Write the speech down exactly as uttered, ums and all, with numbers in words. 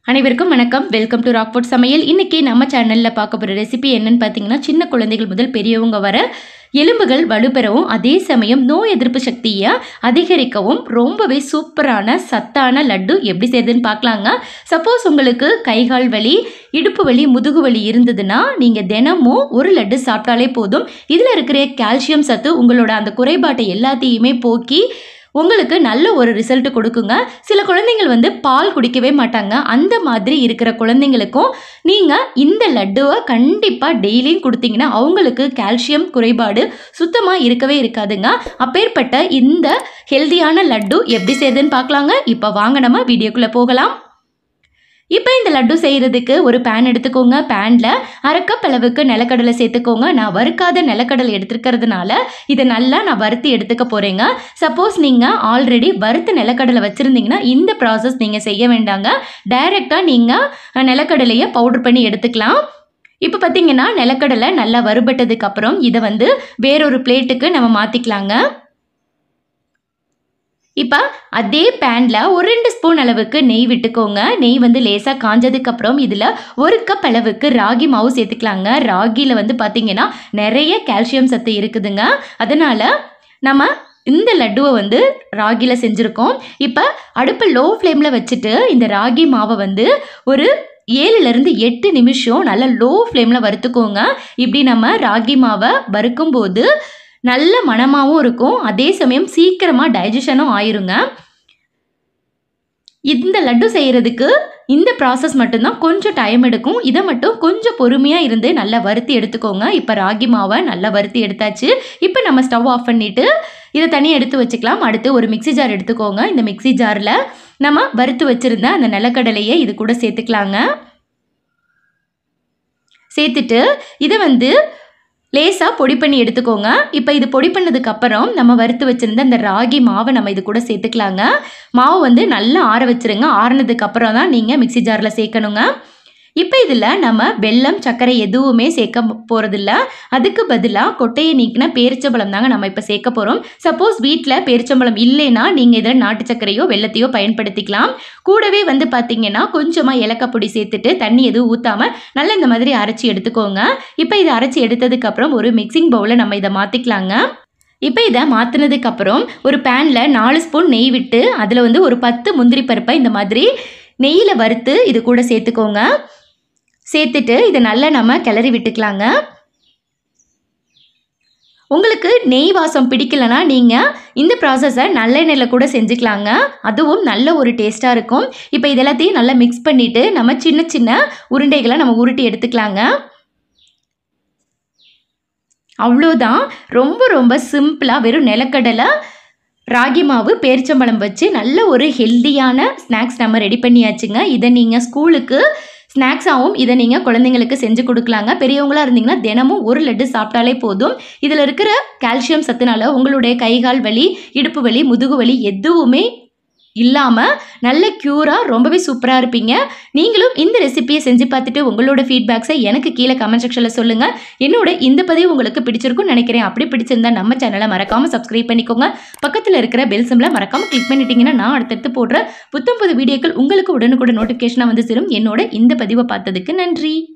அனைவருக்கும் வணக்கம். Welcome to Rockford சமையல். இன்னைக்கு நம்ம சேனல்ல பார்க்க போற ரெசிபி என்னன்னு பார்த்தீங்கன்னா, சின்ன குழந்தைகள் முதல் பெரியவங்க வர எலும்புகள் வலுப்பெறவும் அதே சமயம் நோய் எதிர்ப்பு சக்தியை அதிகரிக்கவும் ரொம்பவே சூப்பரான சத்தான லட்டு எப்படி செய்யுதுன்னு பார்க்கலாங்க. சப்போஸ் உங்களுக்கு கைகால் வலி, இடுப்பு வலி, முதுகு வலி இருந்ததுன்னா நீங்கள் தினமும் ஒரு லட்டு சாப்பிட்டாலே போதும். இதில் இருக்கிற கால்சியம் சத்து உங்களோட அந்த குறைபாட்டை எல்லாத்தையுமே போக்கி உங்களுக்கு நல்ல ஒரு ரிசல்ட் கொடுக்குங்க. சில குழந்தைங்கள் வந்து பால் குடிக்கவே மாட்டாங்க. அந்த மாதிரி இருக்கிற குழந்தைங்களுக்கும் நீங்கள் இந்த லட்டுவை கண்டிப்பாக டெய்லியும் கொடுத்தீங்கன்னா அவங்களுக்கு கால்சியம் குறைபாடு சுத்தமாக இருக்கவே இருக்காதுங்க. அப்பேற்பட்ட இந்த ஹெல்தியான லட்டு எப்படி செய்யுதுன்னு பார்க்கலாங்க. இப்போ வாங்க நம்ம வீடியோக்குள்ளே போகலாம். இப்போ இந்த லட்டு செய்கிறதுக்கு ஒரு பேன் எடுத்துக்கோங்க. பேனில் அரை கப் அளவுக்கு நிலக்கடலை சேர்த்துக்கோங்க. நான் வறுக்காத நிலக்கடலை எடுத்துக்கிறதுனால இதை நல்லா நான் வறுத்து எடுத்துக்க போகிறேங்க. சப்போஸ் நீங்கள் ஆல்ரெடி வறுத்த நிலக்கடலை வச்சுருந்தீங்கன்னா இந்த ப்ராசஸ் நீங்கள் செய்ய வேண்டாங்க. டைரெக்டாக நீங்கள் நிலக்கடலையை பவுடர் பண்ணி எடுத்துக்கலாம். இப்போ பார்த்தீங்கன்னா நிலக்கடலை நல்லா வறுபட்டதுக்கப்புறம் இதை வந்து வேறொரு பிளேட்டுக்கு நம்ம மாற்றிக்கலாங்க. இப்போ அதே பேனில் ஒரு ரெண்டு ஸ்பூன் அளவுக்கு நெய் விட்டுக்கோங்க. நெய் வந்து லேசாக காஞ்சதுக்கப்புறம் இதில் ஒரு கப் அளவுக்கு ராகி மாவு சேர்த்துக்கலாங்க. ராகியில் வந்து பார்த்திங்கன்னா நிறைய கால்சியம் சத்து இருக்குதுங்க. அதனால் நம்ம இந்த லட்டுவை வந்து ராகியில் செஞ்சுருக்கோம். இப்போ அடுப்பை லோ ஃப்ளேமில் வச்சுட்டு இந்த ராகி மாவை வந்து ஒரு ஏழுலேருந்து எட்டு நிமிஷம் நல்லா லோ ஃப்ளேமில் வறுத்துக்கோங்க. இப்படி நம்ம ராகி மாவை வறுக்கும்போது நல்ல மணமாகவும் இருக்கும், அதே சமயம் சீக்கிரமாக டைஜஷனும் ஆயிருங்க. இந்த லட்டு செய்கிறதுக்கு இந்த ப்ராசஸ் மட்டும்தான் கொஞ்சம் டைம் எடுக்கும். இதை மட்டும் கொஞ்சம் பொறுமையாக இருந்து நல்லா வறுத்து எடுத்துக்கோங்க. இப்போ ராகி மாவை நல்லா வறுத்து எடுத்தாச்சு. இப்போ நம்ம ஸ்டவ் ஆஃப் பண்ணிவிட்டு இதை தனியாக எடுத்து வச்சுக்கலாம். அடுத்து ஒரு மிக்சி ஜார் எடுத்துக்கோங்க. இந்த மிக்சி ஜாரில் நம்ம வறுத்து வச்சுருந்த அந்த நிலக்கடலையை இது கூட சேர்த்துக்கலாங்க. சேர்த்துட்டு இதை வந்து லேசாக பொடி பண்ணி எடுத்துக்கோங்க. இப்போ இது பொடி பண்ணதுக்கப்புறம் நம்ம வறுத்து வச்சுருந்த அந்த ராகி மாவை நம்ம இது கூட சேர்த்துக்கலாங்க. மாவு வந்து நல்லா ஆற வச்சுருங்க. ஆறினதுக்கப்புறம் தான் நீங்கள் மிக்சி ஜாரில் சேர்க்கணுங்க. இப்போ இதில் நம்ம வெல்லம், சர்க்கரை எதுவுமே சேர்க்க போகிறதில்ல. அதுக்கு பதிலாக கொட்டையை நீக்கின பேரிச்சம்பழம் தாங்க நம்ம இப்போ சேர்க்க போகிறோம். சப்போஸ் வீட்டில் பேரிச்சம்பழம் இல்லைன்னா நீங்கள் இதில் நாட்டு சர்க்கரையோ வெல்லத்தையோ பயன்படுத்திக்கலாம். கூடவே வந்து பார்த்திங்கன்னா கொஞ்சமாக ஏலக்காய் பொடி சேர்த்துட்டு தண்ணி எதுவும் ஊற்றாமல் நல்லா இந்த மாதிரி அரைச்சி எடுத்துக்கோங்க. இப்போ இதை அரைச்சி எடுத்ததுக்கப்புறம் ஒரு மிக்சிங் பவுலில் நம்ம இதை மாற்றிக்கலாங்க. இப்போ இதை மாற்றினதுக்கப்புறம் ஒரு பேனில் நாலு ஸ்பூன் நெய் விட்டு அதில் வந்து ஒரு பத்து முந்திரி பருப்பை இந்த மாதிரி நெய்யில் வறுத்து இது கூட சேர்த்துக்கோங்க. சேர்த்துட்டு இதை நல்லா நம்ம கிளறி விட்டுக்கலாங்க. உங்களுக்கு நெய் வாசம் பிடிக்கலனா நீங்கள் இந்த ப்ராசஸை நல்லெண்ணெயில் கூட செஞ்சுக்கலாங்க. அதுவும் நல்ல ஒரு டேஸ்ட்டாக இருக்கும். இப்போ இதெல்லாத்தையும் நல்லா மிக்ஸ் பண்ணிவிட்டு நம்ம சின்ன சின்ன உருண்டைகளை நம்ம உருட்டி எடுத்துக்கலாங்க. அவ்வளோதான். ரொம்ப ரொம்ப சிம்பிளாக வெறும் நிலக்கடலை, ராகி மாவு, பேரிச்சம்பழம் வச்சு நல்ல ஒரு ஹெல்தியான ஸ்நாக்ஸ் நம்ம ரெடி பண்ணியாச்சுங்க. இதை நீங்கள் ஸ்கூலுக்கு ஸ்நாக்ஸாகவும் இதை நீங்கள் குழந்தைங்களுக்கு செஞ்சு கொடுக்கலாங்க. பெரியவங்களாக இருந்தீங்கன்னா தினமும் ஒரு லட்டு சாப்பிட்டாலே போதும். இதில் இருக்கிற கால்சியம் சத்துனால உங்களுடைய கைகால் வலி, இடுப்பு வலி, முதுகு வலி எதுவுமே இல்லாமல் நல்ல க்யூராக ரொம்பவே சூப்பராக இருப்பீங்க. நீங்களும் இந்த ரெசிபியை செஞ்சு பார்த்துட்டு உங்களோட ஃபீட்பேக்ஸை எனக்கு கீழே கமெண்ட் செக்ஷனில் சொல்லுங்கள். என்னோட இந்த பதிவு உங்களுக்கு பிடிச்சிருக்குன்னு நினைக்கிறேன். அப்படி பிடிச்சிருந்தா நம்ம சேனலை மறக்காமல் சப்ஸ்கிரைப் பண்ணிக்கோங்க. பக்கத்தில் இருக்கிற பெல் சிம்பிளை மறக்காமல் கிளிக் பண்ணிட்டீங்கன்னா நான் அடுத்தடுத்து போடுற புத்தம் புது வீடியோக்கள் உங்களுக்கு உடனுக்குடன் நோட்டிஃபிகேஷனாக வந்து சேரும். என்னோட இந்த பதிவை பார்த்ததுக்கு நன்றி.